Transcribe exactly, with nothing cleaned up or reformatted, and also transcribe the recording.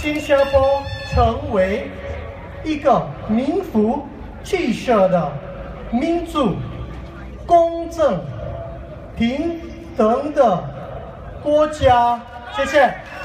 新加坡成为一个名副其实的民主、公正、平等的国家。谢谢。